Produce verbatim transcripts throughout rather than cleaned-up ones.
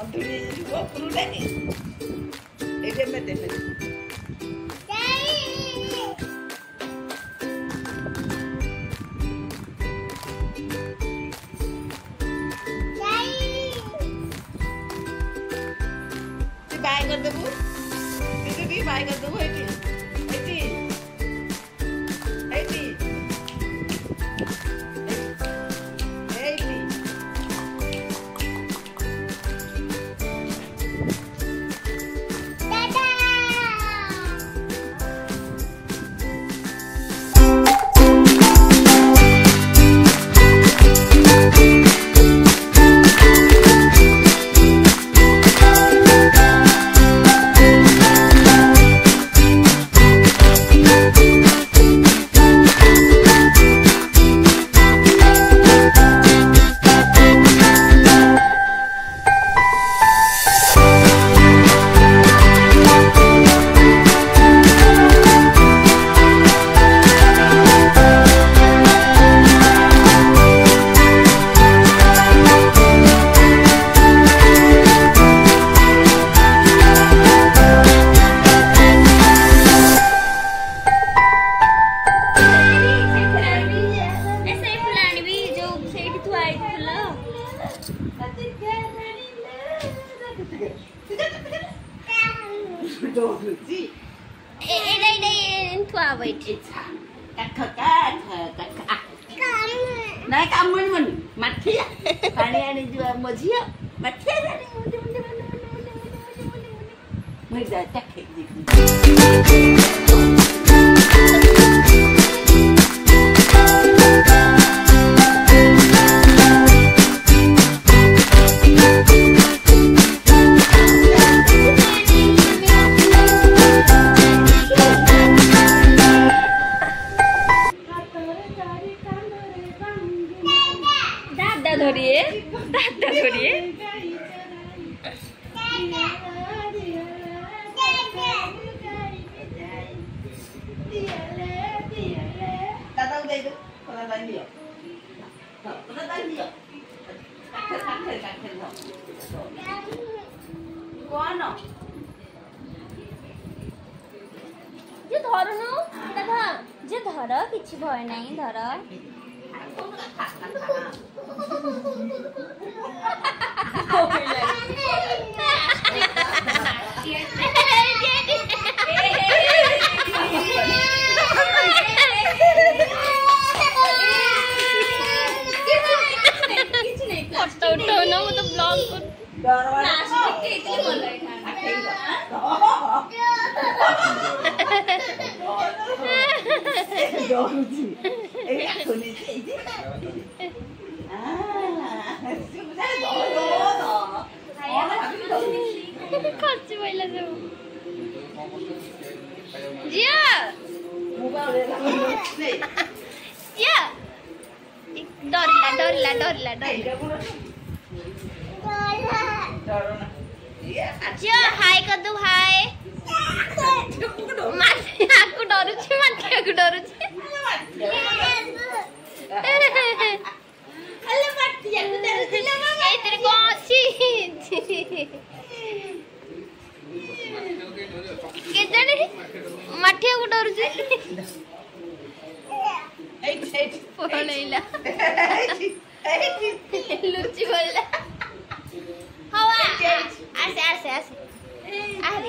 अधूरी वो पुरुलेगी एजे में दे दे बाय कर दबू इसे भी बाय कर दबू एटी एटी एटी एटी दादा नहीं काम मन मन मठिया पानी आने जो मझिया मठिया जाने मुझे मुझे मुझे जा चखे धरिए दादा धरिए दादा उधर इधर थोड़ा डाल दियो थोड़ा डाल दियो काट काट काट काट कौन जे धरनु दादा जे धर किछि भय नाही धर फोटो उठो ना वो तो ब्लॉग खर्च पहिला जाऊ जिया जिया डरला डरला डरला डरला जिया हाय कर दो हाय माथि आकु डरुछि माथि आकु डरुछि अले माथि आकु डरुछि ल मामा ए तेरे को अछि के जाने माथि आकु डरुछि एट एट फोनैला लुच्ची बोलला हवा आसे आसे आसे आरे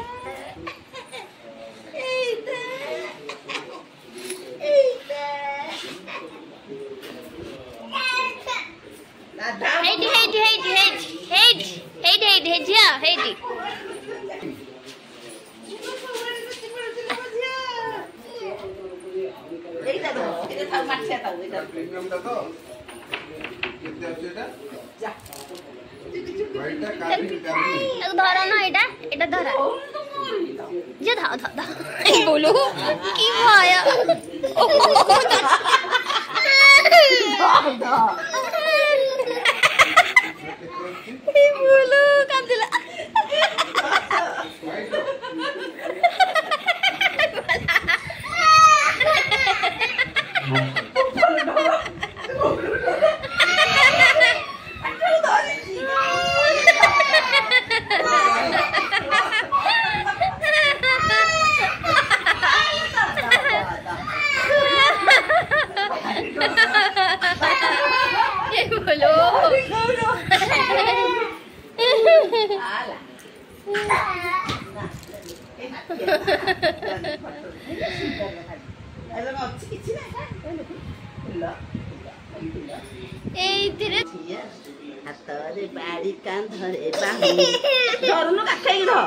हेडी हेडी हेडी हेडी हेडी हेडी हेडी हेजिया हेडी एटा दो एटा था माछिया था एटा प्रीमियम दा तो केते আছে এটা जा রাইটটা কাটি কাটি এক ধরা না এটা এটা ধরা যে ধা ধা ধা এই বলো কি ভয় ধা এই বলো কাঁদলা ଏଇଥିରେ ହାତରେ ବାଡ଼ି କାନ୍ଧରେ ବାହୁ ଧରୁନୁ କାଖେଇକି ଧର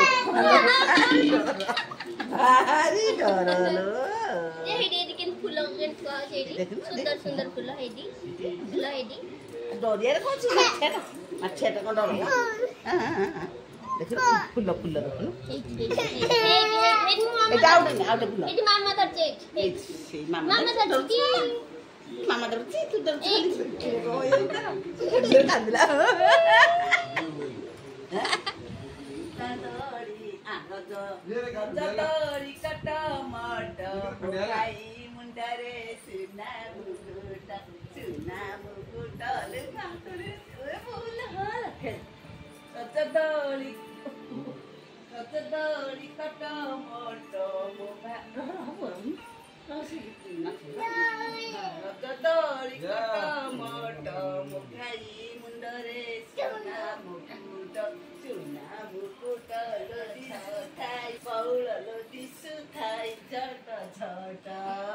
ଭାରି ଡର ଲୋ ଏଇଠି ଏଇଠି କେମିତି ଫୁଲ କେମିତି ଥୁଆ ହଉଛି ଏଇଠି ସୁନ୍ଦର ସୁନ୍ଦର ଫୁଲ ଏଇଠି ଫୁଲ ଏଇଠି ଡରିଆରେ କଣ ଅଛି ମାଛିଆଟା ମାଛିଆଟା କଣ ଡର ଦେଖିଲୁ ଫୁଲ ଫୁଲ ଦେଖୁନୁ ଏଇଠି ଏଇଠି ଏଇଠି ଏଇଟା ଆଉ ଗୋଟେ ଆଉ ଗୋଟେ ଫୁଲ ଏଇଠି ମାମା ଧରିଛି ଏଇଠି ଏଇ ସେଇ ମାମା ମାମା ଧରିଛି ମାମା ଧରୁଛି ତୁ ଧରୁଛୁ କାନ୍ଦିଲା ଦୋଳି କଟ ମଟ ଖାଇ ମୁଣ୍ଡରେ ସୁନା ମୁକୁଟ ସୁନା ମୁକୁଟ ରଜ ଦୋଳି ରଜ ଦୋଳି କଟ ମଟ ରଜ ଦୋଳି କଟ ମଟ ଖାଇ ମୁଣ୍ଡରେ ସୁନା ମୁକୁଟ ସୁନା ମୁକୁଟ ଲୋଦି ଥାଇ ପଉଳ ଲୋଦି ସୁଥାଇ ଝଟ ଝଟ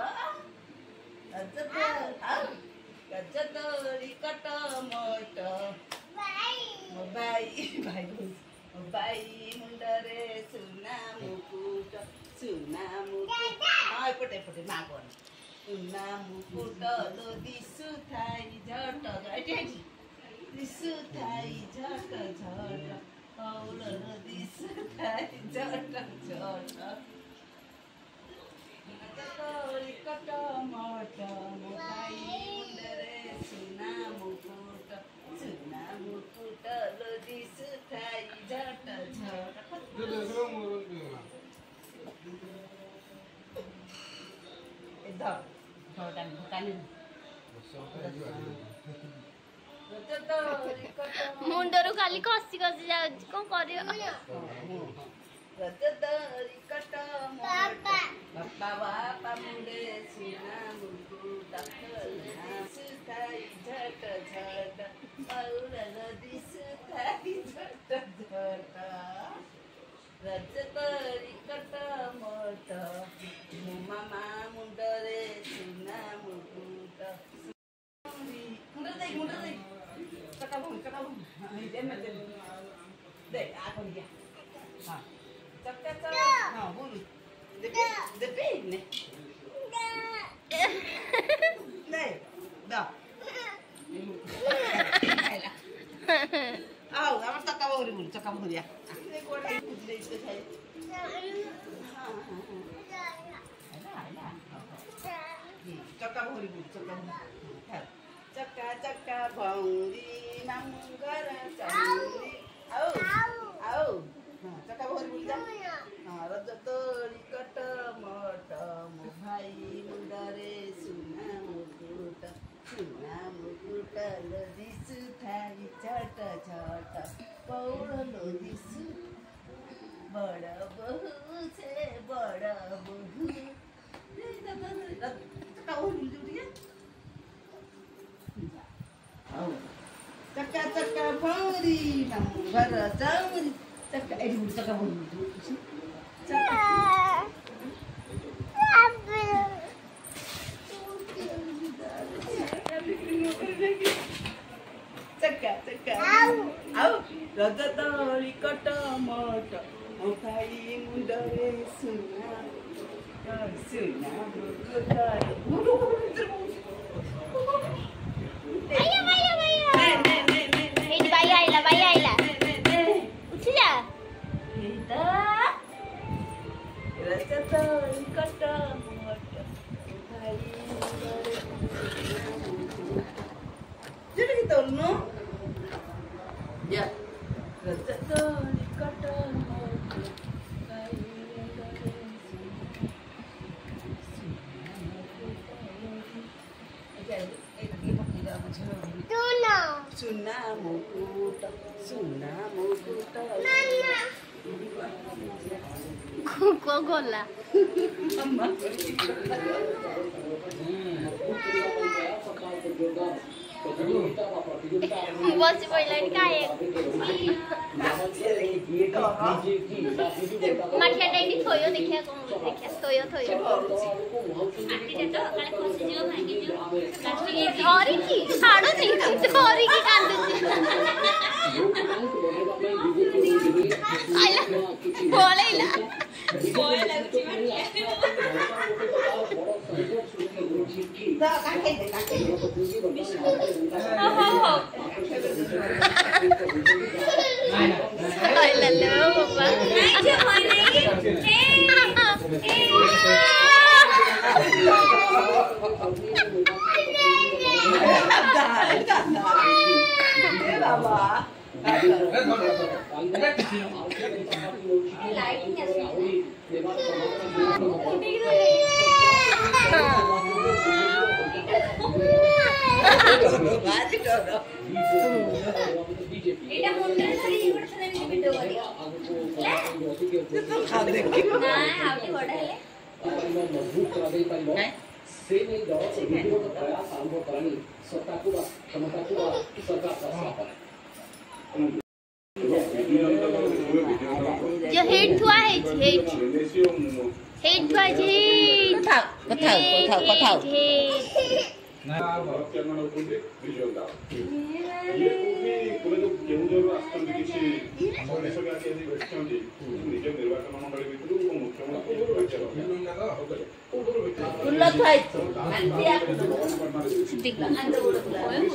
ରଜ ରଜ ଦୋଳି କଟ ମଟ ମୋ ଭାଇ ଭାଇ ମୋ ଭାଇ ମୁଣ୍ଡରେ ସୁନା ମୁକୁଟ ସୁନା ମୁକୁଟ ହଁ ଏପଟେ ଏପଟେ ମା କଣ ସୁନା ମୁକୁଟ ଲୋଦି ସୁଥାଇ ଝଟ ଏଠି ଏଠି ଦିଶୁଥାଇ ଝଟ ଝଟ ପଉଳର ଦିଶୁଥାଇ ଝଟ ଝଟ ଦୋଳି କଟ ମଟ ମୋ ଭାଇ ମୁଣ୍ଡରେ ସୁନା ମୁକୁଟ ସୁନା ମୁକୁଟ ଲୋ ଦିଶୁଥାଇ ଝଟ ଝଟ ଏ ଧର ଧର କାନି ମୁଣ୍ଡରୁ ଖାଲି ଖସି ଖସି ଯାଉଛି କଣ କରିବ ବାପା ବାପା ମୁଣ୍ଡେ ସୁନା ମୁକୁଟ ସୁଥାଇ ଝଟ ଝଟ ପଉଳର ଦିଶୁଥାଇ ଝଟ ଝଟ ରଜ ଦୋଳି କଟ ମଟ ମୋ ମାମା ମୁଣ୍ଡରେ ସୁନା ମୁକୁଟ ମୁଣ୍ଡ ଦେଇ ମୁଣ୍ଡ ଦେଇ ଚକା ଭୁଲ ଚକା ଭୁଲ ଦେ ଆ କରିଆ ହଁ ଚକା ଚକା ହଁ ଭୁଲ ଦେବି ଦେବି ନେ ନେ ଦ ଆଉ ଆମର ଚକା ଭୁଲ ଭୁଲ ଚକା ଭୁଲିଆ କୋଡା ବୁଝି ଦେଇଛି ଖାଇ ଚକା ଭୁଲ ଭୁଲ ଚକା ଭୁଲ चक्का चक्का भौरी मंगर चौरी आओ आओ चक्का भौरी बोल जा हाँ रज दोली कट मट मो भाई मुंडरे सुना मुकुट सुना मुकुट लो दिसु थाई झट झट पौड़ लो दिसु बड़ बहु से बड़ बहु चक्का भौरी बोल चक्का चक्का भौरी घर चौरी चक्का एठी बुढी चक्का भौरी चक्का चक्का आउ रज दोली कट मट मो भाई मुंडरे सुना सुना मुकुट भाई आइला भाई आइला उठ जा रज दोली कट मट भाई जल्दी तोलनो या रज दोली कट मट भाई सुना मुकुट सुना मुकुट को गोला बसी पहिला काय माठिया टाइम थोयो देखिया कोन देखिया थोयो थोयो आंटी तो काले खसी जियो भांगी जियो प्लास्टिक धरी की छाड़ो नहीं धरी की कांदे आइला बोलेला बोले लगची दा काके दे काके हो हो हो आइला लो बाबा अच्छा होय नहीं এটা মন্ত্রে ধরি করছ না আমি ভিডিও করি লে তো খাও দেখি না আউটি বড় হেলে মজবুত করা দেই পারিব से नहीं दो वीडियो का प्रयास आरंभ करनी सत्ता को क्षमता को सरकार जो हेड थुआ है हेड हेड थुआ है कथा कथा कथा कथा ना भारत के मन उठे विजुअल दा ये कोई कोले जो केउजर आस्तन किछि देश के आके यदि बैठछन्ती निज निर्वाचन मंडली भितरु मुख्यमंत्री बैठछन फुल थाई अंतिया दिख अंत गुड फुल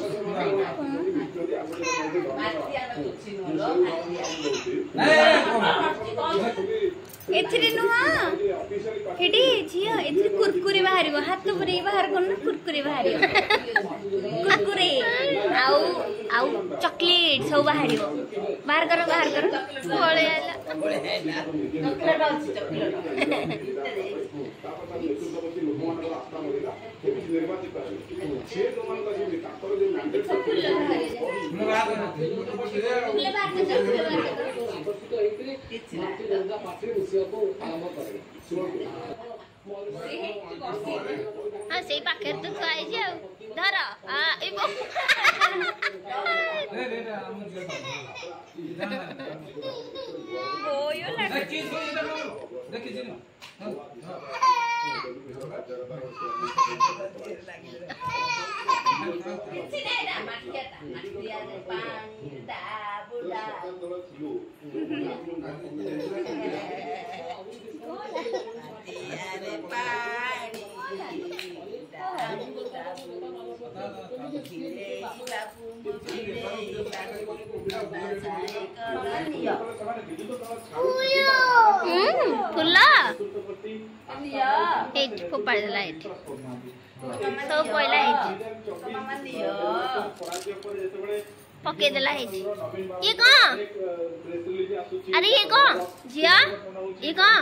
एथिरे नुआ हेडी झियो एथिरे कुरकुरे बाहरिबो हाथ पुरे बाहर कोन कुरकुरे बाहरिबो कुरकुरे आउ आउ चॉकलेट सब बाहरिबो बाहर करो बाहर करो बोले आला बोले हैला चॉकलेट अछि चॉकलेट हाँ से पाखे तो खाई जाओ धरा आ इबो ओयो लड़की देखि जी फुल्ला एट फोपाड़ देला एट सब पहला एट पके देला एट ये कहां अरे ये कहां जिया ये कहां